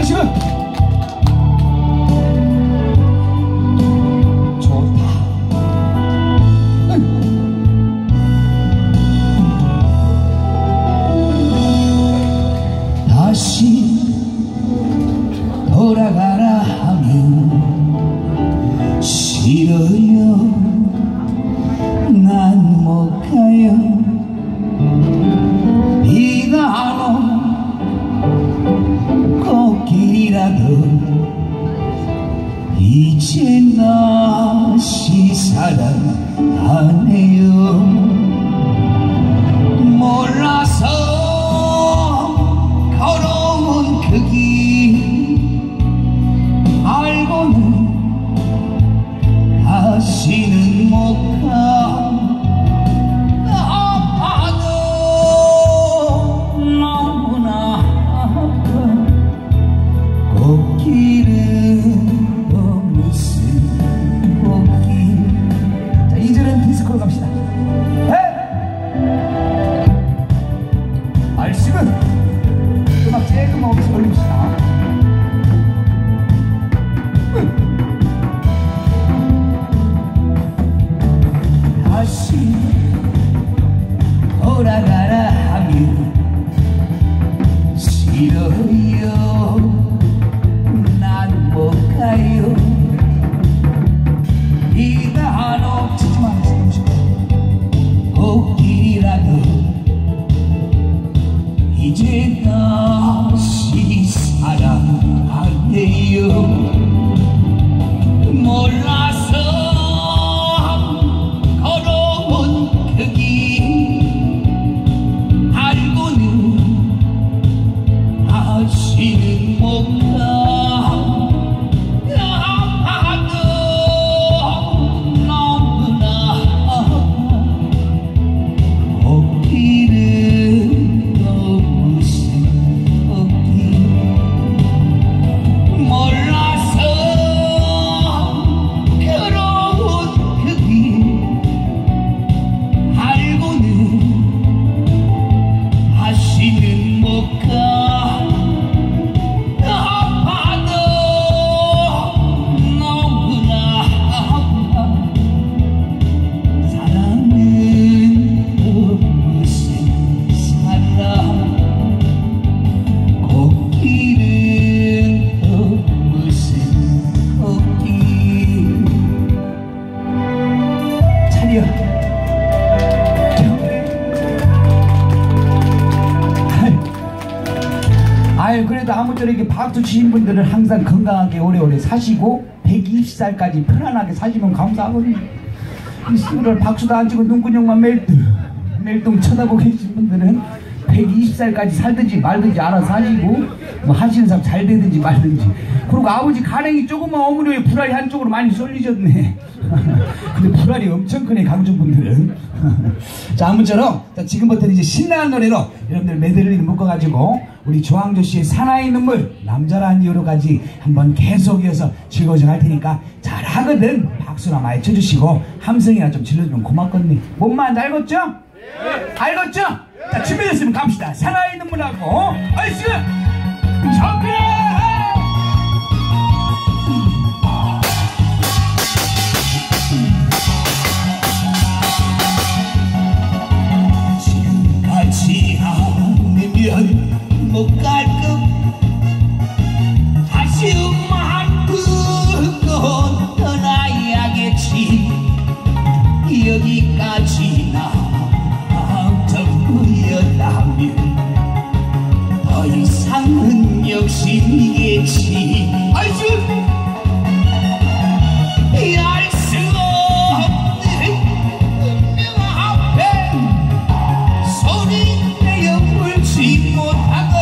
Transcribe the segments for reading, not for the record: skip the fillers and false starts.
아시고 좋다. 다시 돌아가라 하면 싫어요. 난 못 가요. 비가 안 오는 꽃길이라도 이제 다시 사랑하네요. 몰라서 걸어온 그 길 알고는 다시는 못 가. 아파도 너무나 아파. 꽃길은 또 무슨 꽃길. 자, 2절은 디스코로 갑시다. 말씀은 음악 조금 없이 올립시다. 다시 돌아가라 하면 싫어요. 난 못 가요. 비가 안 오지만 꽃길이라도 이제 다시 사랑할게요. 몰라서 걸어온 그 길 알고는 다시는 못 가. 아파도 너무나 아파. 꽃길은 또 무슨 꽃길. 몰라서 걸어온 그 길 알고는 다시는 못 가. 아파도 너무나 아파. 사랑은 또 무슨 사랑. 꽃길은 또 무슨 꽃길. 차려. 아유, 그래도 아무쪼록 이렇게 박수 치신 분들은 항상 건강하게 오래오래 사시고 120살까지 편안하게 사시면 감사하거든요. 이 친구들 박수도 안 치고 눈구녕만 멜뚱 쳐다보고 계신 분들은 120살까지 살든지 말든지 알아서 하시고 뭐 하시는 사람 잘 되든지 말든지. 그리고 아버지 간행이 조금만 어머니의 불알이 한쪽으로 많이 쏠리셨네. 근데 불알이 엄청 크네, 강주분들은. 자, 아무쪼록 지금부터는 이제 신나는 노래로 여러분들 메들리를 묶어가지고 우리 조항조씨의 사나이 눈물, 남자란 이유로까지 한번 계속 이어서 즐거워져 갈 테니까 잘하거든 박수나 많이 쳐주시고 함성이나 좀 질러주면 고맙겠네. 뭔 말인지 알겠죠? 네. 알겠죠? 네. 자, 준비됐으면 갑시다. 사나이 눈물하고 얼씨구 정필아. 지금같이 않으면 못 갈 것. 다시 음만 듣고 떠나야겠지. 여기까지나 전부였다면 더 이상은 욕심이겠지. 아이씨, 알 수 없는 운명 앞에 소리 내어 울지 못하고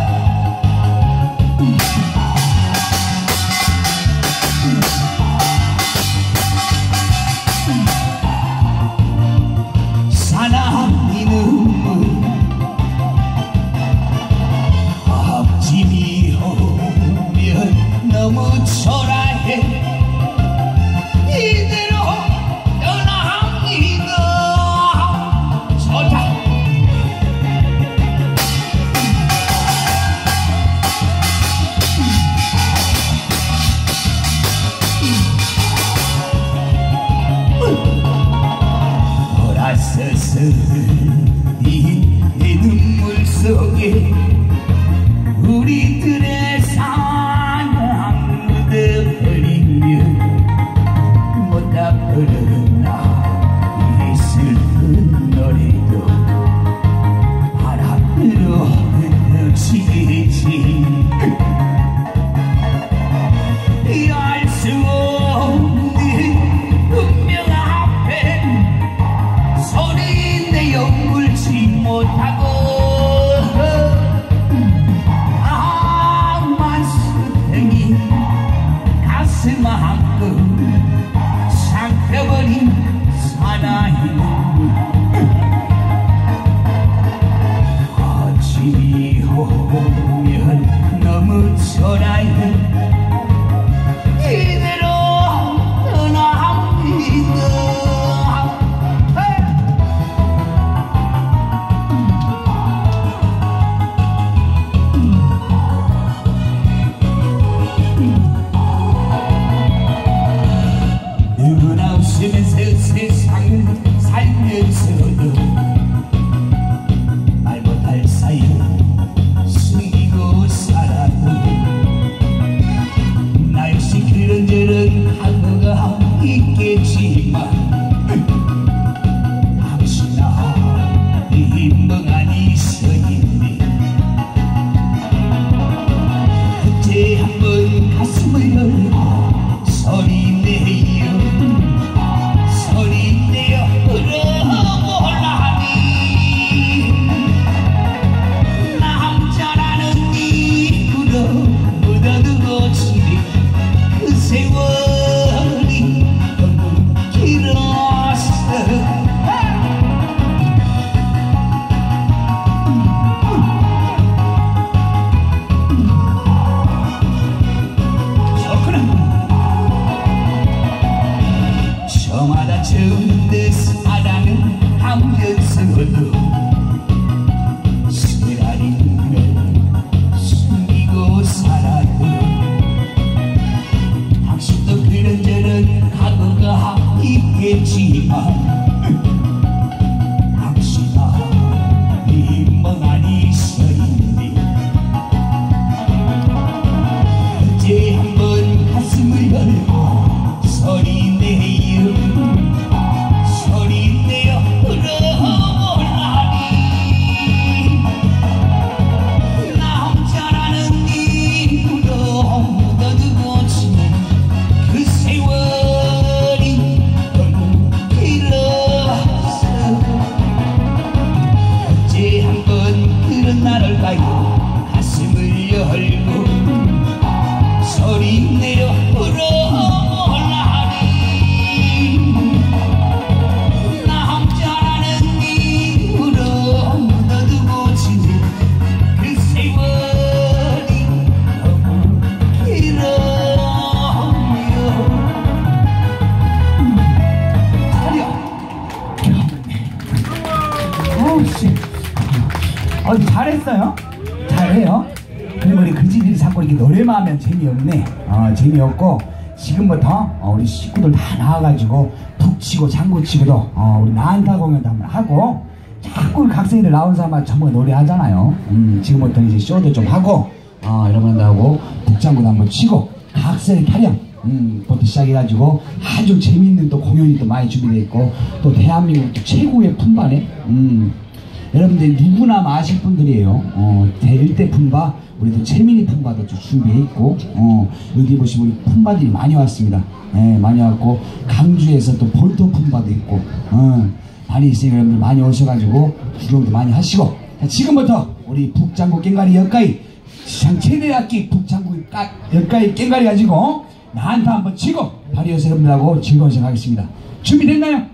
사나이 눈물 앞짐이 오면 너무 초라해. 이대로 떠납니다. 좋다. 전화해 이대로 떠납니다. 누구나 웃으면서 세상을 살면서도 말 못할 사이 숨기고 살아도 나 역시 그런저런 과거가 있겠지만 당신아 이 멍하니 서있네. 그때 한번 가슴을 열고 소리내요 소리내어 울어보라니. 남자라는 이유로 묻어두고 지낸 그 세월이 너무 길었어. 저마다 처음 내 사랑을 하면서도 쓰라린 걸 숨기고 살아도 당신도 그런저런 과거가 있겠지만 당신아 이 멍하니 서있네. 어제 한번 가슴을 열고 소리내요 소리내어 울어보라니. 남자라는 이유로 묻어두고 지낸 그 세월이 너무 길었어. 어제 한번 그런 날을 가요 가슴을 열고 소리내어 울어보라니. 남자라는 이유로 묻어두고 지낸 그 세월이 너무 길어요. 잘했어요. 잘해요. 그리고 우리 그지들이 자꾸 이렇게 노래만 하면 재미없네. 재미없고 지금부터 우리 식구들 다 나와가지고 북치고 장구치고도 우리 난타 공연도 한번 하고 자꾸 각성이들 나온 사람마다 전부 노래하잖아요. 지금부터 이제 쇼도 좀 하고 이런 것도 하고 북장구도 한번 치고 각성의 타령 부터 시작해가지고 아주 재밌는 또 공연이 또 많이 준비되어 있고 또 대한민국 또 최고의 품바네. 여러분들 누구나 아실 분들이에요. 대일대 품바, 우리도 최민희 품바도 좀 준비해 있고, 여기 보시면 우리 품바들이 많이 왔습니다. 많이 왔고, 강주에서 또 볼토 품바도 있고, 많이 있으니까 여러분들 많이 오셔가지고 구경도 많이 하시고. 자, 지금부터 우리 북장구 깽가리 역가이 시장 최대 악기 북장구 역가이 깽가리 가지고 나한테 한번 치고 발휘해서 여러분들하고 즐거운 시간 하겠습니다. 준비됐나요?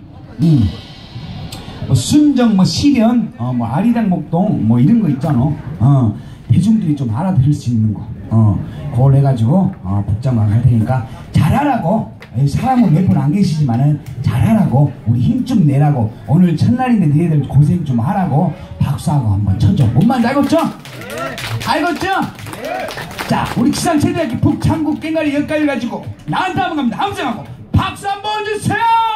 뭐 순정, 뭐 시련, 뭐 아리랑 목동, 뭐 이런 거 있잖아. 대중들이 좀 알아들을 수 있는 거. 그걸 해가지고 복장만 할 테니까 잘하라고. 사람은 몇 분 안 계시지만은 잘하라고. 우리 힘 좀 내라고. 오늘 첫날인데 너희들 고생 좀 하라고 박수하고 한번 쳐줘. 뭔 말인지 알겠죠? 알겠죠? 자, 우리 기상 최대학기 북창국 깽가리 역가를 가지고 나한테 한번 갑니다. 함성하고 박수 한번 주세요.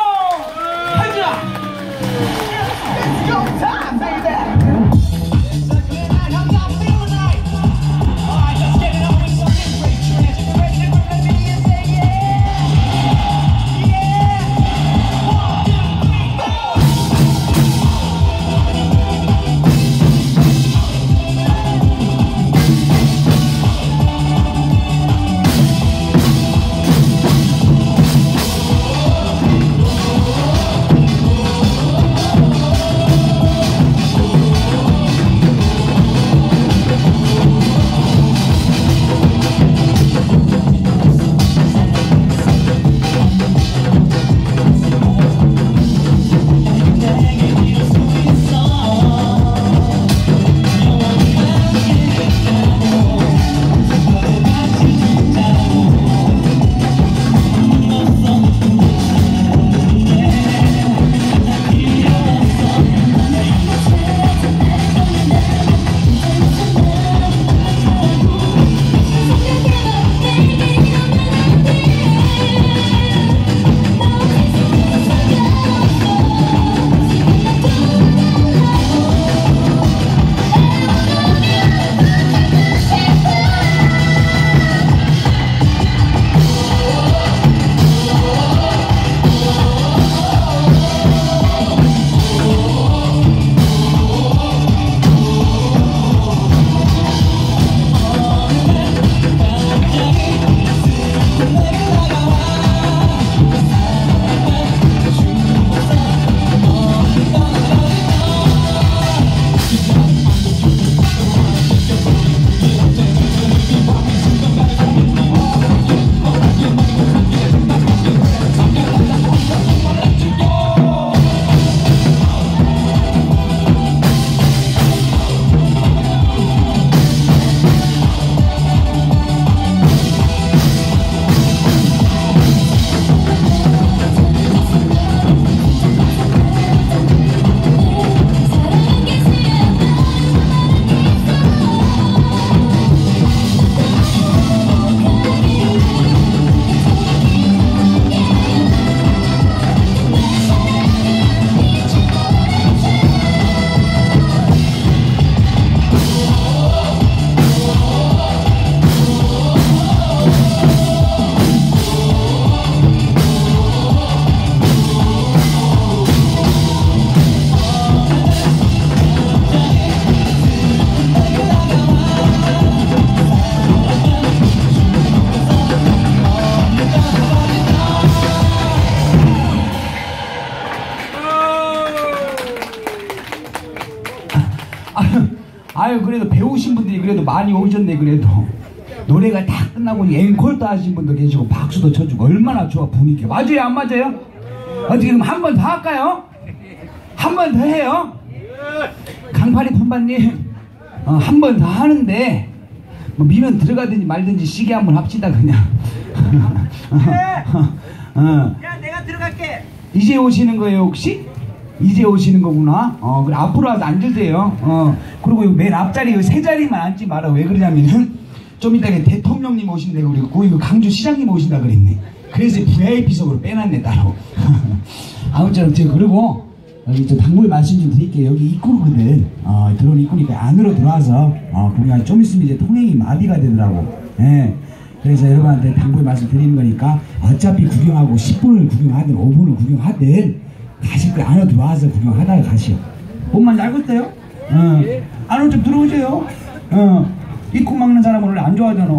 하자. It's go time, baby! 아유 그래도 배우신 분들이 그래도 많이 오셨네. 그래도 노래가 다 끝나고 앵콜도 하신 분도 계시고 박수도 쳐주고 얼마나 좋아 분위기. 맞아요 안 맞아요? 어떻게 그럼 한 번 더 할까요? 한 번 더 해요? 강파리 판반님 한 번 더 하는데 뭐 민원 들어가든지 말든지 시계 한번 합시다 그냥. 야 내가 들어갈게. 이제 오시는 거예요 혹시? 이제 오시는 거구나. 그래 앞으로 와서 앉으세요. 그리고 맨 앞자리 세 자리만 앉지 마라. 왜 그러냐면은 좀 이따 대통령님 오신대 그리고 강주 시장님 오신다 그랬네. 그래서 VIP석으로 빼놨네 따로. 아무쪼록 제가 그리고 여기 저 당부의 말씀 좀 드릴게요. 여기 입구거든. 들어온 입구니까 안으로 들어와서 구경. 좀 있으면 이제 통행이 마비가 되더라고. 예. 그래서 여러분한테 당부의 말씀 드리는 거니까 어차피 구경하고 10분을 구경하든 5분을 구경하든 가실 거 안으로 들어와서 구경하다가 가시오. 몸만 얇았어요? 안으로 좀 들어오세요. 입구 막는 사람은 원래 안 좋아하잖아.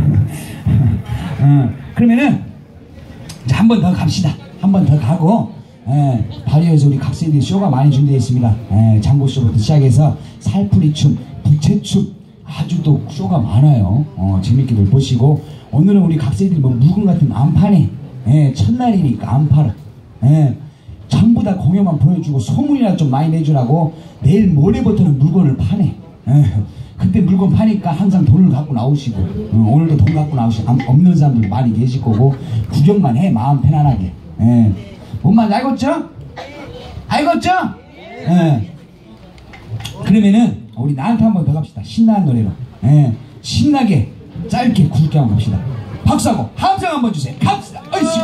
그러면은 한 번 더 갑시다. 한 번 더 가고 발효에서 우리 각세들이 쇼가 많이 준비되어 있습니다. 장구쇼부터 시작해서 살풀이춤, 부채춤 아주 또 쇼가 많아요. 재밌게들 보시고 오늘은 우리 각세들이 뭐 물건 같은 거 안 파네. 첫날이니까 안 팔아. 전부 다 공연만 보여주고 소문이나 좀 많이 내주라고 내일 모레부터는 물건을 파네. 그때 물건 파니까 항상 돈을 갖고 나오시고 오늘도 돈 갖고 나오시고 없는 사람들 많이 계실 거고 구경만 해 마음 편안하게. 뭔만 알겠죠? 알겠죠? 그러면은 우리 나한테 한 번 더 갑시다. 신나는 노래로. 신나게 짧게 굵게 한번 갑시다. 박수하고 함성 한번 주세요. 갑시다. 어이씨.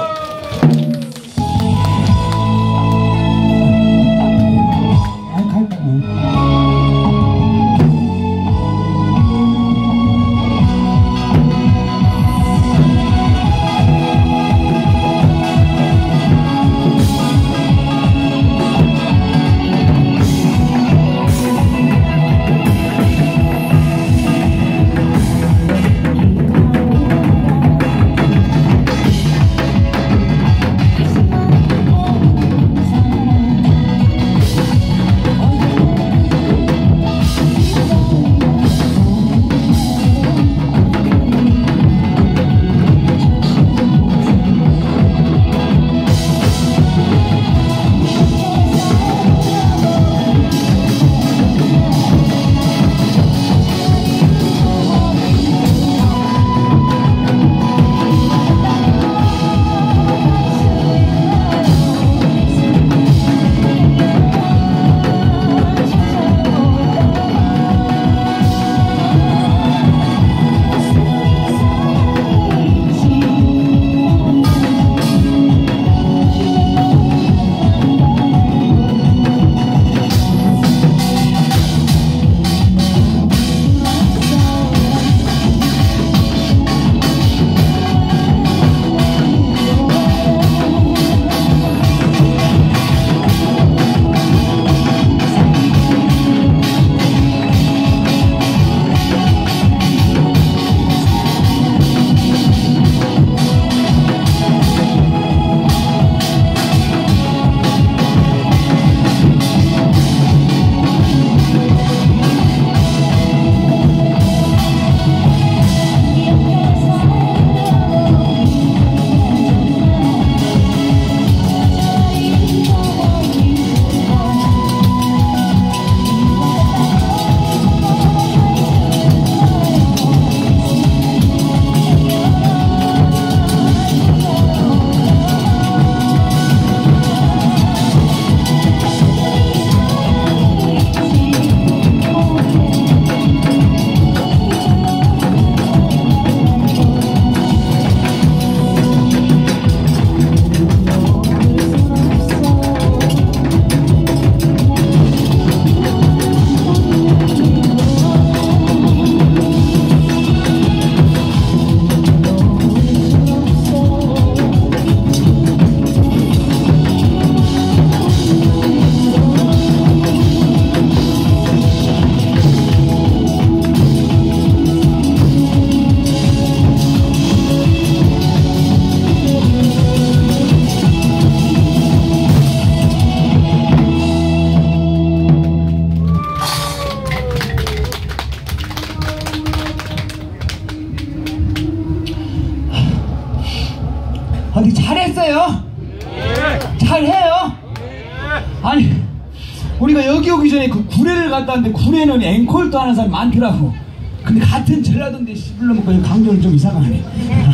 어디 잘했어요? 잘해요? 아니 우리가 여기 오기 전에 그 구례를 갔다 왔는데 구례는 앵콜도 하는 사람이 많더라고. 근데 같은 전라도인데 씹을러 먹고 강조는 좀 이상하네.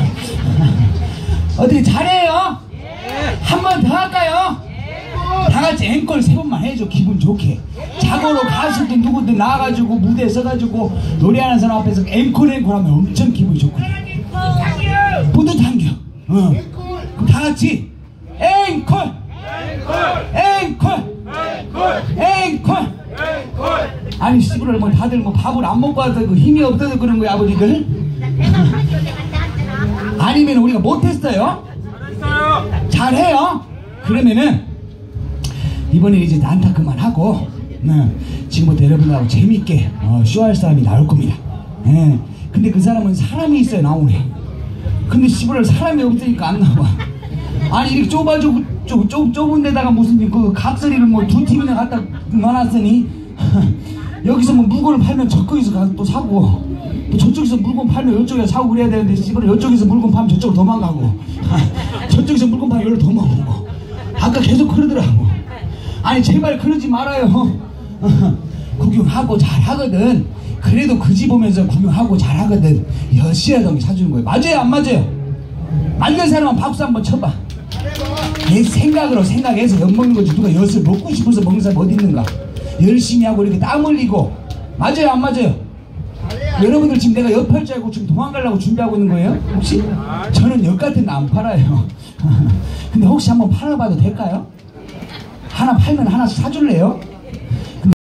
어떻게 잘해요? 한 번 더 할까요? 다 같이 앵콜 3번만 해줘. 기분 좋게. 자고로 가수든 누구든 나와가지고 무대에 서가지고 노래하는 사람 앞에서 앵콜 하면 엄청 기분이 좋고 뿌듯한겨. 그럼 다 같이 앵콜 앵콜 앵콜. 아니 씨부를 뭐 다들 뭐 밥을 안 먹고 와서 그 힘이 없어서 그런 거야 아버지들? 아니면 우리가 못했어요? 잘해요? 그러면은 이번에 이제 난타 그만하고 지금부터 여러분들하고 재밌게 쇼할 사람이 나올 겁니다. 근데 그 사람은 사람이 있어야 나오네. 근데 씨부를 사람이 없으니까 안 나와. 아니 이렇게 좁은 데다가 무슨 그 각설이를 뭐 2팀이나 갖다 넣어놨으니 여기서 뭐 물건을 팔면 저쪽에서 가서 또 사고 또 저쪽에서 물건 팔면 이쪽에 사고 그래야 되는데 씨발 이쪽에서 물건 팔면 저쪽으로 도망가고 저쪽에서 물건 팔면 여기로 도망오고 아까 계속 그러더라고. 아니 제발 그러지 말아요. 구경하고 잘하거든. 그래도 그 집 오면서 구경하고 잘하거든. 엿이라도 사주는 거예요. 맞아요 안 맞아요? 맞는 사람은 박수 한번 쳐봐. 내 생각으로 생각해서 엿 먹는 거지. 누가 엿을 먹고 싶어서 먹는 사람 어디 있는가. 열심히 하고 이렇게 땀 흘리고. 맞아요 안 맞아요? 여러분들 지금 내가 엿 팔 줄 알고 지금 도망가려고 준비하고 있는 거예요? 혹시? 저는 엿 같은 거 안 팔아요. 근데 혹시 한번 팔아봐도 될까요? 하나 팔면 하나씩 사줄래요?